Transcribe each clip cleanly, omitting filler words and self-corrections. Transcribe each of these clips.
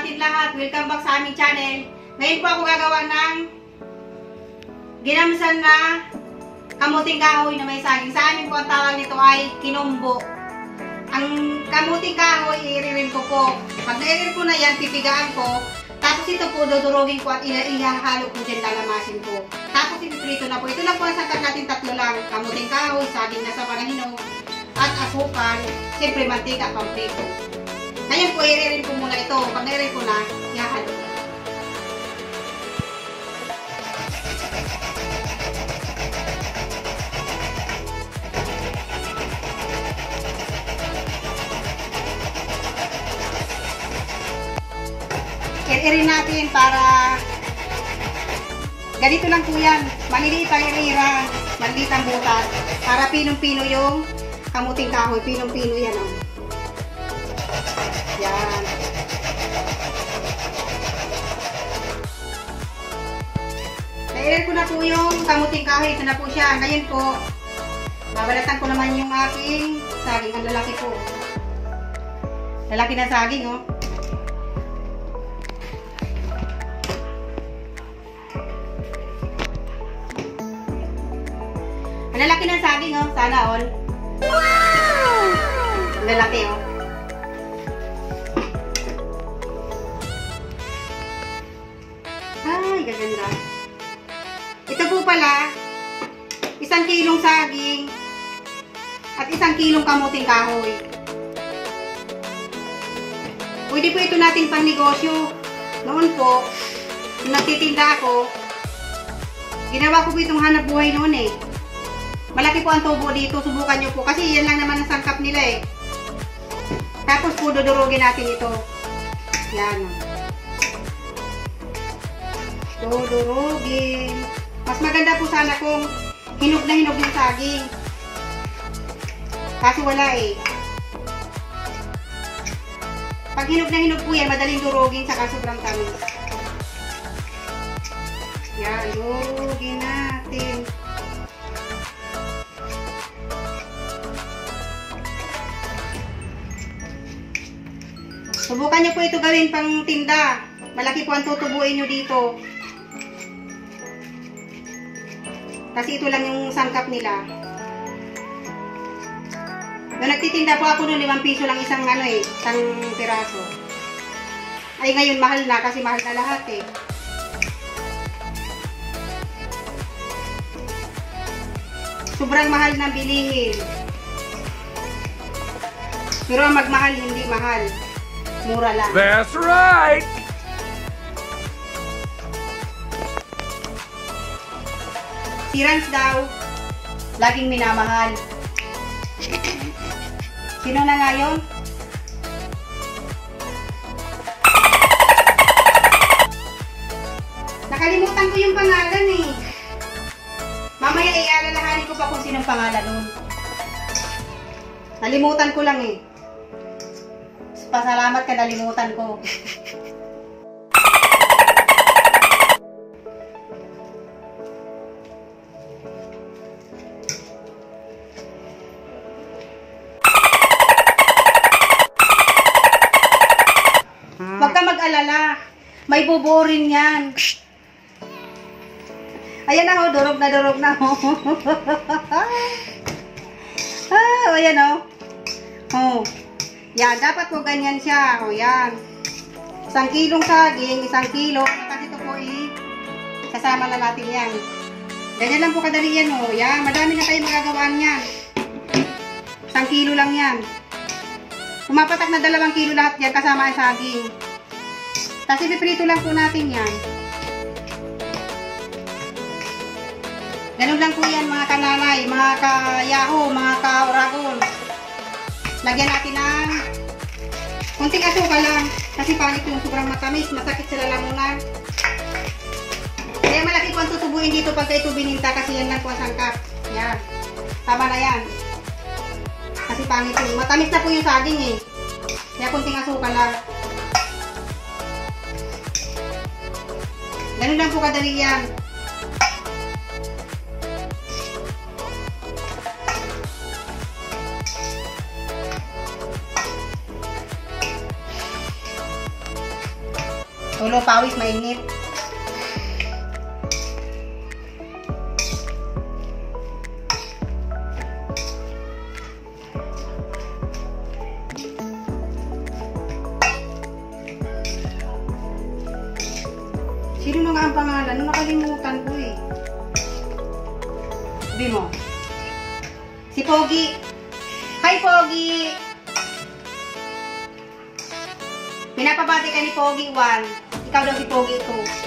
ating lahat. Welcome back sa aming channel. Ngayon po ako gagawa ng ginamsan na kamuting kahoy na may saging. Sa amin po ang tawag nito ay kinombo. Ang kamuting kahoy, i-rin ko po. Pag na-irin ko na yan, pipigaan ko. Tapos ito po, dudurugin ko at ihahalo ko dyan, lalamasin ko. Tapos ipiprito na po. Ito lang po ang sangkap natin, tatlo lang. Kamuting kahoy, saging na sa panahinog, at asukal. Siyempre, mantika, pamprito. Ngayon po, i-rin ko muna ito. Pag na-irin ko na, ihahalo. I-rin natin para ganito lang po yan. Maliliit ang irira, maliliit ang butas. Para pinong-pino yung kamuting kahoy. Pinong-pino yan. Oh. Yan. Na-irin ko na po yung kamuting kahoy. Ito na po siya. Ngayon po, babalatan ko naman yung aking saging. Ang lalaki po. Lalaki na saging, oh. Ang lalaki ng saging, oh. Sana all. Wow! Ang lalaki, oh. Ay, gaganda. Ito po pala, 1 kilong saging at 1 kilong kamuting kahoy. Pwede po ito natin pang negosyo. Noon po, nung nagtitinda ako, ginawa ko po itong hanap buhay noon eh. Malaki po ang tubo dito, subukan nyo po. Kasi yan lang naman ang sangkap nila eh. Tapos po, dudurugin natin ito. Yan. Dudurugin. Mas maganda po sana kung hinog na hinog yung saging. Kaso wala eh. Pag hinog na hinog po yan, madaling durugin saka sobrang tamis. Yan, durugin natin. Subukan nyo po ito gawin pang tinda. Malaki po ang tutubuin nyo dito. Kasi ito lang yung sangkap nila. Nung nagtitinda po ako noon, 5 piso lang isang isang piraso. Ay ngayon mahal na kasi mahal na lahat eh. Sobrang mahal na bilihin. Pero ang magmahal hindi mahal. Mura lang. That's right! Si Rans daw, laging minamahal. Sino na nga yun? Nakalimutan ko yung pangalan eh. Mamaya ialalahanin ko pa kung sinong pangalan nun. Nalimutan ko lang eh. Pasalamat ka, nalimutan ko. Huwag ka mag-alala. May bubuo rin yan. Ayan na ho, durog na ho. Ayan ho. Oh. Yan, dapat po ganyan siya. O, yan. 1 kilong saging, 1 kilo. Kasi ito po kasama na natin yan. Ganyan lang po kadali yan, o. Yan, madami na kayo magagawaan yan. 1 kilo lang yan. Pumapatak na 2 kilo lahat yan kasama ang saging. Kasi piprito lang po natin yan. Ganun lang po yan mga kananay, mga kayaho, mga kauragon. Lagyan natin ng kunting asukal lang. Kasi pangit yung sobrang matamis. Masakit sa lalamunan. Kaya malaki po ang tutubuin dito pagka ito bininta. Kasi yan lang po ang sangkap. Yan. Tama na yan. Kasi pangit yung matamis na po yung saging eh. Kaya kunting asukal lang. Ganun lang po kadali yan. Tulo pawis, mainit. Sino na nga ang pangalan? Nakalimutan ko eh. Sabi mo. Si Pogi. Hi, Pogi! Pinapabati ka ni Pogi 1. Ikaw daw si Pogi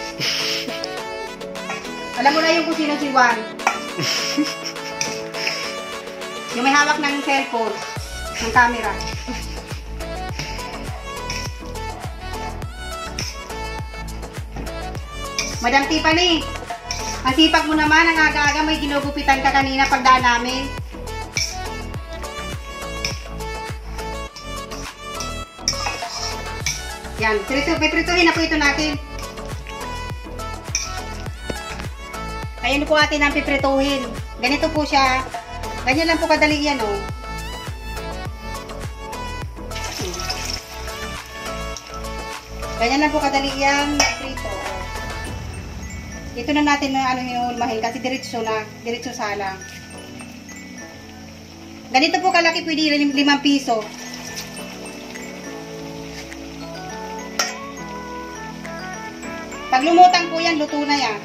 2. Alam mo na yung kung sino si 1. Yung may hawak ng cellphone. Ng camera. Madam Tiffany, ang sipag mo naman, ang aga-aga may ginugupitan ka kanina pagdaan namin. Yan, piprituhin na po ito natin. Ayan po atin ang piprituhin. Ganito po siya. Ganyan lang po kadali yan, oh. Ganyan lang po kadali yan, prito. Ito na natin na ano yung mahil kasi diretso na, diretso sala. Ganito po kalaki, pwede 5 piso. Pag lumutang po yan, luto na yan.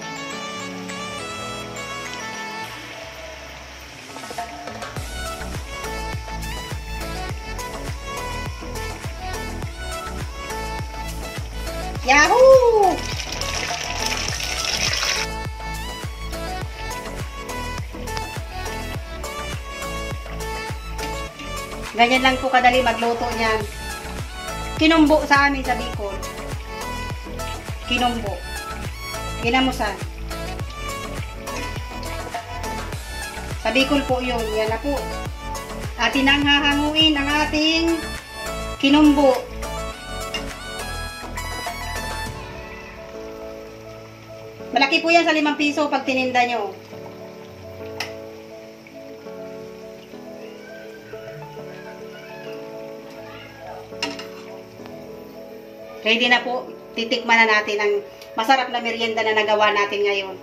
Yahoo! Ganyan lang po kadali magluto niyan. Kinumbo sa amin sa Bicol. Kinumbo. Ginamusan. Sa Bicol po yun. Yan na po. Atin ang hahanguin ang ating kinumbo. Malaki po yan sa 5 piso pag tininda nyo. Ready na po. Titikman na natin ang masarap na merienda na nagawa natin ngayon.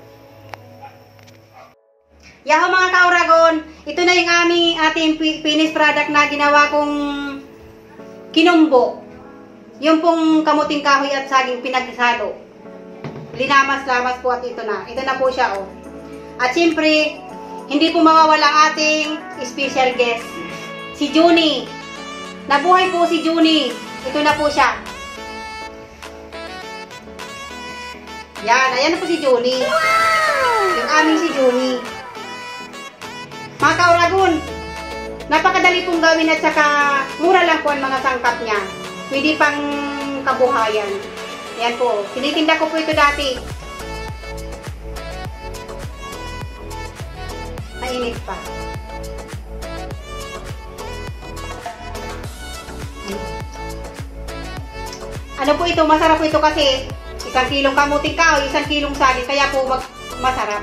Yaho mga ka-Oragon, ito na yung ating finished product na ginawa kong kinumbo. Yung pong kamuting kahoy at saging pinagsalo. Linamas-lamas po at ito na. Ito na po siya, oh. At syempre, hindi po mawawala ating special guest. Si Juni. Nabuhay po si Juni. Ito na po siya. Yan, ayan na po si Juni. Wow! Yung aming si Juni. Mga ka-Oragon, napakadali pong gawin at saka mura lang po ang mga sangkap niya. Pwede pang kabuhayan. Ayan po, tinitinda ko po ito dati. Mainit pa. Ano po ito, masarap po ito kasi 1 kilong kamuting kahoy, 1 kilong saging, kaya po masarap.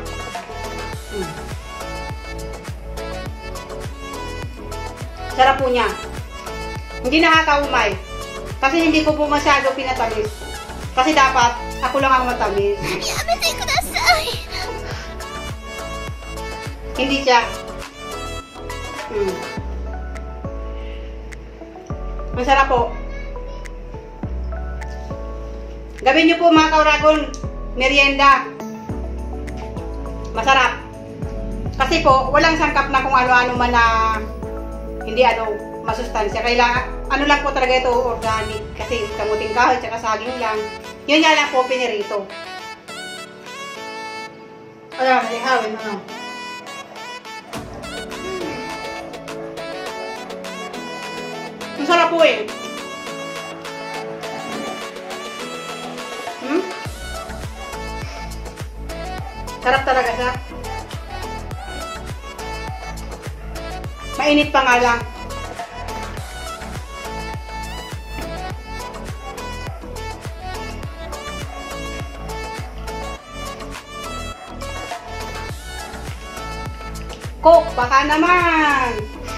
Sarap po niya. Hindi nakakaumay. Kasi hindi ko po masyado pinatamis. Kasi dapat, ako lang ang matamis. Yamete kudasai! Hindi siya. Masarap po. Gawin niyo po mga ka-Oragon, merienda. Masarap. Kasi po, walang sangkap na kung ano-ano man na hindi masustansya. Kailangan, ano lang po talaga ito, organic. Kasi kamuting kahoy, tsaka saging lang. Yun nga lang po, pinirito. Ayan, malihawin mo. Masarap po eh. Sarap talaga siya. Mainit pa nga lang. Coke, baka naman.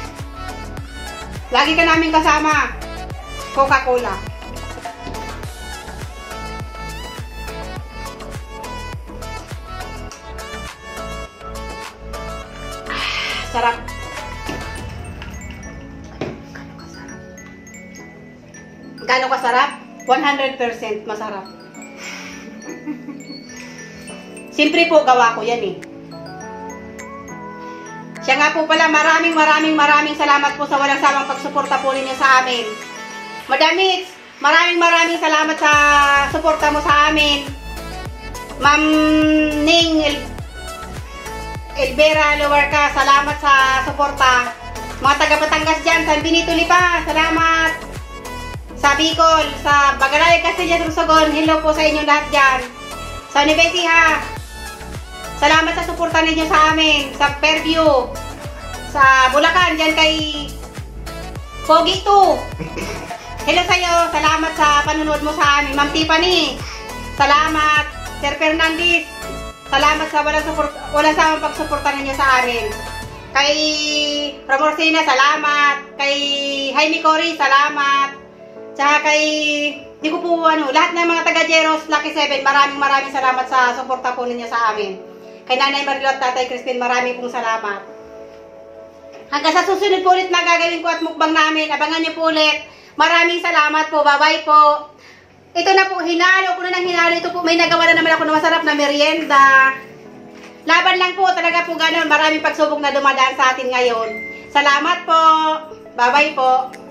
Lagi ka namin kasama. Coca-Cola. Sarap. Gano'ng kasarap? 100% masarap. Siyempre po, gawa ko yan eh. Siya nga po pala, maraming salamat po sa walang sawang pagsuporta po ninyo sa amin. Madam Mitz, maraming salamat sa suporta mo sa amin. Ma'am Ning Elvera Luwarca, salamat sa suporta. Mga taga Batangas dyan, San Benito Lipa, salamat. Sa Bicol, sa Bagaray, Castilla, Sorsogon, hello po sa inyo lahat dyan. Sa Universiha, salamat sa suporta ninyo sa amin. Sa Fairview, sa Bulacan, dyan kay Pogi 2. Hello sa'yo, salamat sa panunod mo sa amin. Ma'am Tiffany, salamat. Sir Fernandez, salamat sa walang sawang pagsuporta ninyo sa amin. Kay Ramorsina, salamat. Kay Jaime Cory, salamat. Tsaka kay, di ko po lahat ng mga taga Jeros, Lucky 7, maraming salamat sa suporta po ninyo sa amin. Kay Nanay Marilot, Tatay Christine, maraming pong salamat. Hanggang sa susunod po ulit na gagawin ko at mukbang namin, abangan nyo po ulit. Maraming salamat po, bye-bye po. Ito na po, hinalo ko na ng hinalo. Ito po, may nagawa na naman ako na masarap na merienda. Laban lang po, talaga po ganun. Maraming pagsubok na dumadaan sa atin ngayon. Salamat po, bye-bye po.